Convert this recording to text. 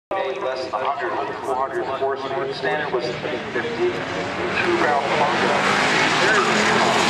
Less than 100, 400 force. Standard was 50. 2-barrel plug.